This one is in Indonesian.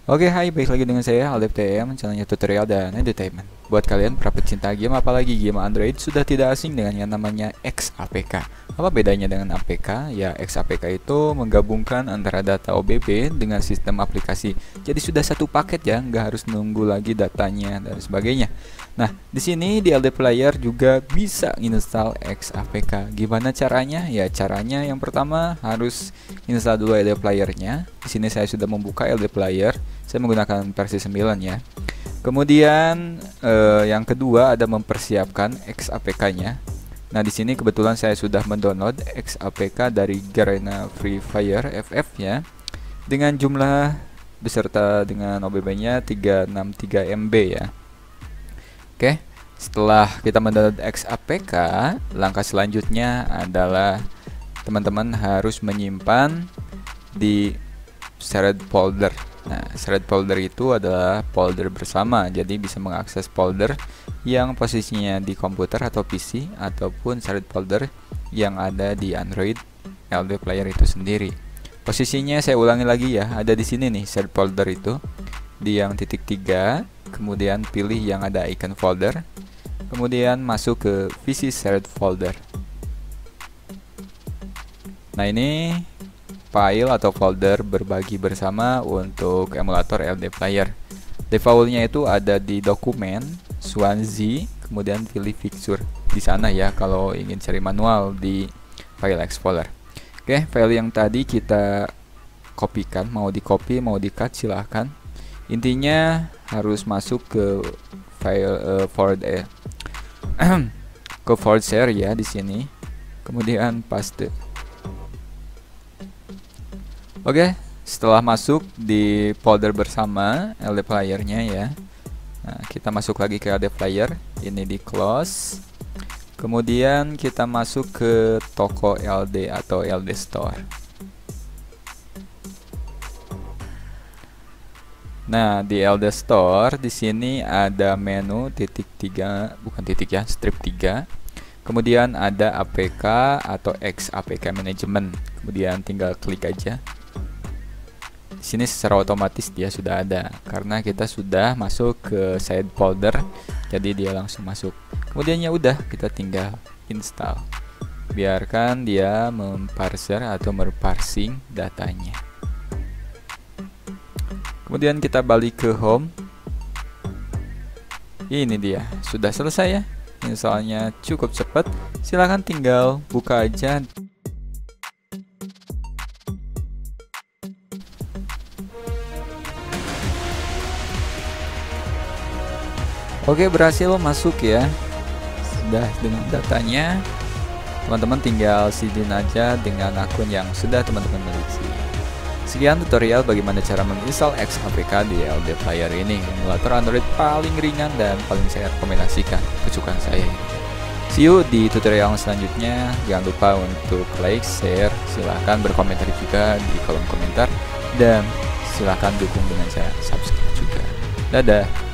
Oke, hai, balik lagi dengan saya Aldep TM, channelnya tutorial dan entertainment. Buat kalian para pecinta game, apalagi game Android, sudah tidak asing dengan yang namanya XAPK. Apa bedanya dengan APK? Ya, XAPK itu menggabungkan antara data OBB dengan sistem aplikasi. Jadi sudah satu paket ya, nggak harus nunggu lagi datanya dan sebagainya. Nah, di sini di LD Player juga bisa install XAPK. Gimana caranya? Ya, caranya yang pertama harus install dulu LD Player-nya. Di sini saya sudah membuka LD Player. Saya menggunakan versi 9 ya. Kemudian yang kedua ada mempersiapkan XAPK-nya. Nah, di sini kebetulan saya sudah mendownload XAPK dari Garena Free Fire FF ya. Dengan jumlah beserta dengan OBB-nya 363 MB ya. Oke, setelah kita mendownload XAPK, langkah selanjutnya adalah teman-teman harus menyimpan di shared folder. Nah, shared folder itu adalah folder bersama, jadi bisa mengakses folder yang posisinya di komputer atau PC ataupun shared folder yang ada di Android LD Player itu sendiri. Posisinya saya ulangi lagi ya, ada di sini nih shared folder itu di yang titik 3, kemudian pilih yang ada icon folder, kemudian masuk ke VC shared folder. Nah, ini file atau folder berbagi bersama untuk emulator LD Player. Defaultnya itu ada di dokumen, Swansea, kemudian pilih fixture di sana ya kalau ingin cari manual di file explorer. Oke, file yang tadi kita kopikan, mau di copy mau di cut silahkan. Intinya harus masuk ke file forward ke forward share ya di sini. Kemudian paste. Oke, setelah masuk di folder bersama LD Player-nya ya. Nah, kita masuk lagi ke LD Player, ini di close. Kemudian kita masuk ke toko LD atau LD Store. Nah, di LD Store di sini ada menu titik 3, bukan titik ya, strip 3. Kemudian ada APK atau XAPK Management. Kemudian tinggal klik aja. Di sini secara otomatis dia sudah ada karena kita sudah masuk ke side folder, jadi dia langsung masuk. Kemudian ya udah, kita tinggal install. Biarkan dia memparser atau meparsing datanya. Kemudian kita balik ke home. Ini dia, sudah selesai ya. Installnya cukup cepat. Silahkan tinggal buka aja. Oke, berhasil masuk ya. Sudah dengan datanya. Teman-teman tinggal sign aja dengan akun yang sudah teman-teman miliki. Sekian tutorial bagaimana cara menginstal XAPK di LD Player ini, emulator Android paling ringan dan paling saya rekomendasikan, kesukaan saya ini. See you di tutorial selanjutnya. Jangan lupa untuk like, share, silahkan berkomentar juga di kolom komentar, dan silahkan dukung dengan cara subscribe juga. Dadah.